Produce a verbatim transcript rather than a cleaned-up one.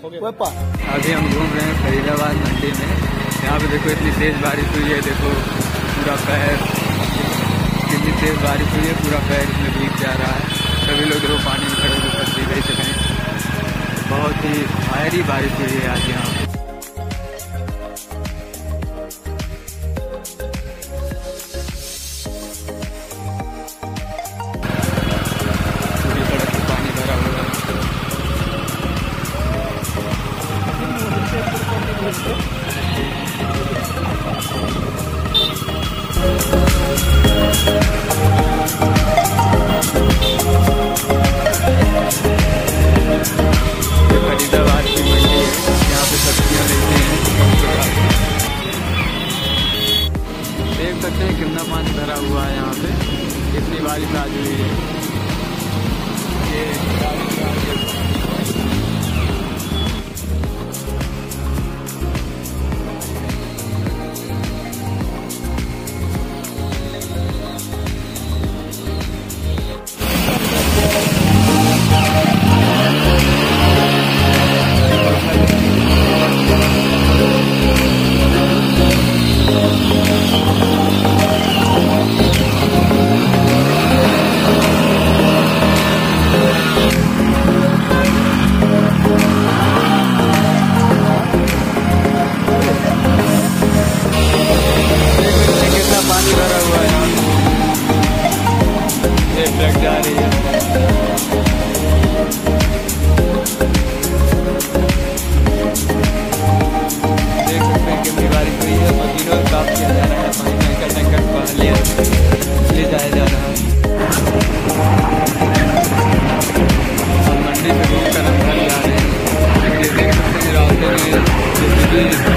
अभी हम घूम रहे हैं फरीदाबाद मंडी में। यहाँ पे देखो इतनी तेज बारिश हुई है, देखो पूरा पैर, कितनी तेज बारिश हुई है, पूरा पैर इसमें भीग जा रहा है। सभी लोग देखो पानी में खड़े होकर तस्वीर देख रहे हैं। बहुत ही भारी बारिश हुई है आज यहाँ पे। पूरी सड़क पे पानी भरा हुआ है। फरीदाबाद की मंडी है, यहाँ पे सब्जियाँ मिलती हैं। देख सकते हैं कितना पानी भरा हुआ है यहाँ पे, कितनी बारिश आज हुई है। ये ट्रक जा रही है। देख सकते हैं कितनी बारिश हुई है। मशीनों से साफ किया जा रहा है, पानी टैंकर टैंकर बाहर ले ले जाया जा रहा है। और मंडी से घूम कर हम घर जा रहे हैं। देख सकते हैं रास्ते में